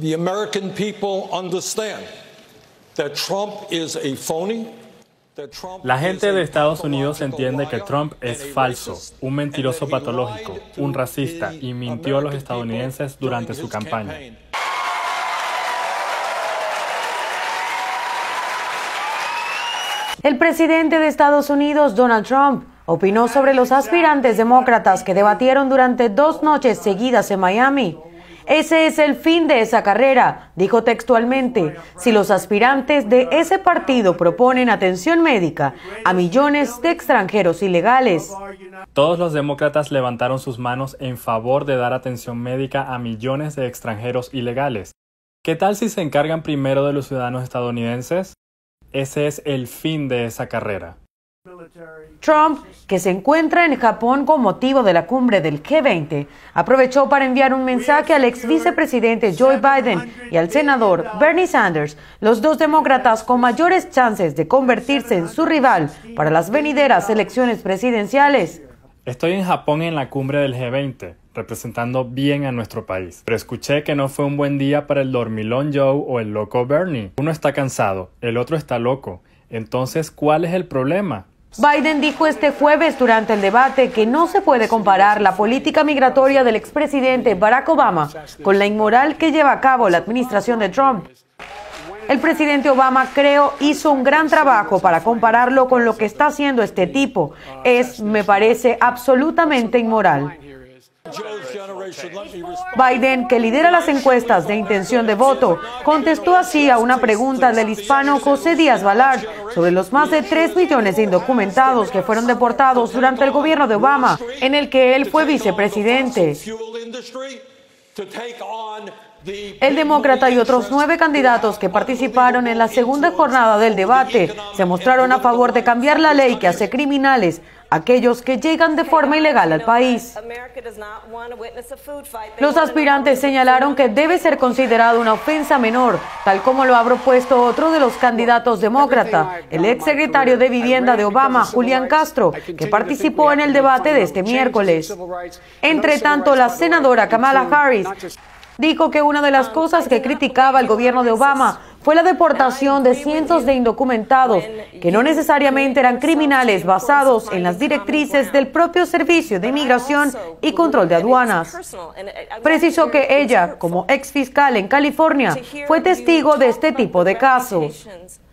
The American people understand that Trump is a phony. La gente de Estados Unidos entiende que Trump es falso, un mentiroso patológico, un racista y mintió a los estadounidenses durante su campaña. El presidente de Estados Unidos, Donald Trump, opinó sobre los aspirantes demócratas que debatieron durante 2 noches seguidas en Miami. Ese es el fin de esa carrera, dijo textualmente, si los aspirantes de ese partido proponen atención médica a millones de extranjeros ilegales. Todos los demócratas levantaron sus manos en favor de dar atención médica a millones de extranjeros ilegales. ¿Qué tal si se encargan primero de los ciudadanos estadounidenses? Ese es el fin de esa carrera. Trump, que se encuentra en Japón con motivo de la cumbre del G20, aprovechó para enviar un mensaje al ex vicepresidente Joe Biden y al senador Bernie Sanders, los dos demócratas con mayores chances de convertirse en su rival para las venideras elecciones presidenciales. Estoy en Japón en la cumbre del G20, representando bien a nuestro país. Pero escuché que no fue un buen día para el dormilón Joe o el loco Bernie. Uno está cansado, el otro está loco. Entonces, ¿cuál es el problema? Biden dijo este jueves durante el debate que no se puede comparar la política migratoria del expresidente Barack Obama con la inmoral que lleva a cabo la administración de Trump. El presidente Obama, creo, hizo un gran trabajo para compararlo con lo que está haciendo este tipo. Me parece, absolutamente inmoral. Biden, que lidera las encuestas de intención de voto, contestó así a una pregunta del hispano José Díaz Balart sobre los más de 3 millones de indocumentados que fueron deportados durante el gobierno de Obama, en el que él fue vicepresidente. El demócrata y otros 9 candidatos que participaron en la segunda jornada del debate se mostraron a favor de cambiar la ley que hace criminales a aquellos que llegan de forma ilegal al país. Los aspirantes señalaron que debe ser considerado una ofensa menor, tal como lo ha propuesto otro de los candidatos demócrata, el exsecretario de Vivienda de Obama, Julián Castro, que participó en el debate de este miércoles. Entre tanto, la senadora Kamala Harris dijo que una de las cosas que criticaba el gobierno de Obama fue la deportación de cientos de indocumentados que no necesariamente eran criminales basados en las directrices del propio Servicio de Inmigración y Control de Aduanas. Precisó que ella, como ex fiscal en California, fue testigo de este tipo de casos.